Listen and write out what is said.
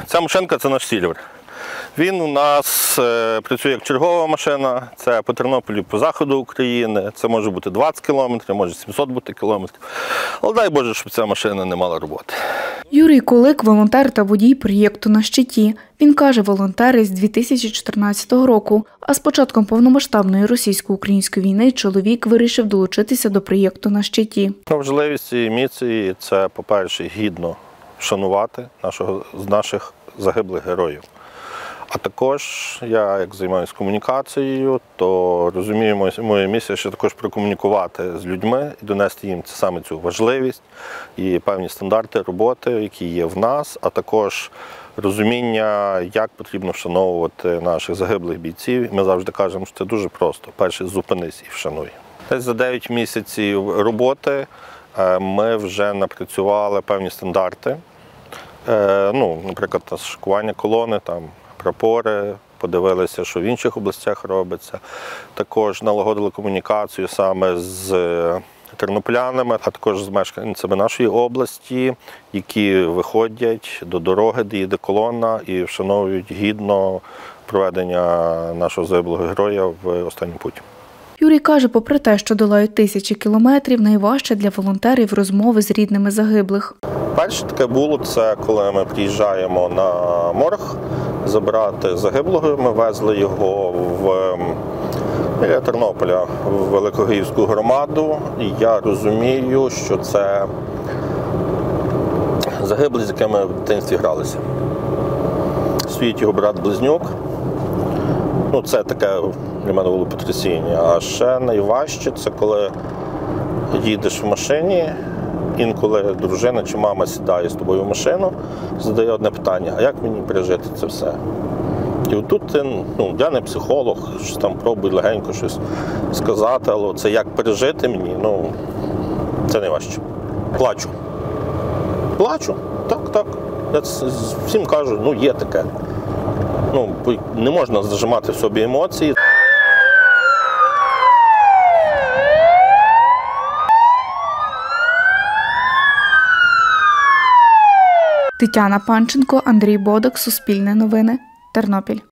Ця машинка – це наш Сільвер. Він у нас працює як чергова машина, це по Тернополю, по заходу України, це може бути 20 кілометрів, може 700 бути кілометрів. Але дай Боже, щоб ця машина не мала роботи. Юрій Кулик – волонтер та водій проєкту «На щиті». Він каже, волонтери з 2014 року. А з початком повномасштабної російсько-української війни чоловік вирішив долучитися до проєкту «На щиті». Важливість цієї місії – це, по-перше, гідно вшанувати наших загиблих героїв. А також я, як займаюся комунікацією, то розумію, моя місія ще також прокомунікувати з людьми і донести їм саме цю важливість і певні стандарти роботи, які є в нас, а також розуміння, як потрібно вшановувати наших загиблих бійців. Ми завжди кажемо, що це дуже просто. Перше, зупинись і вшануй. Десь за 9 місяців роботи ми вже напрацювали певні стандарти. Наприклад, шикування колони, прапори, подивилися, що в інших областях робиться. Також налагодили комунікацію саме з тернополянами, а також з мешканцями нашої області, які виходять до дороги, де їде колона, і вшановують гідно проведення нашого загиблого героя в останню путь. Юрій каже, попри те, що долають тисячі кілометрів, найважче для волонтерів розмови з рідними загиблих. Перше таке було, це коли ми приїжджаємо на морг забрати загиблого. Ми везли його біля Тернополя в Великогиївську громаду. І я розумію, що це загиблий, з якими в дитинстві гралися. Стоїть його брат-близнюк. Це таке для мене було потрясіння. А ще найважче – це коли їдеш в машині, інколи дружина чи мама сідає з тобою в машину, задає одне питання: а як мені пережити це все? І отут я не психолог, щось там пробую легенько щось сказати, але це як пережити мені, це найважче. Плачу. Плачу? Так. Я всім кажу, є таке. Не можна зажимати в собі емоції. Тетяна Панченко, Андрій Бодок, Суспільне новини, Тернопіль.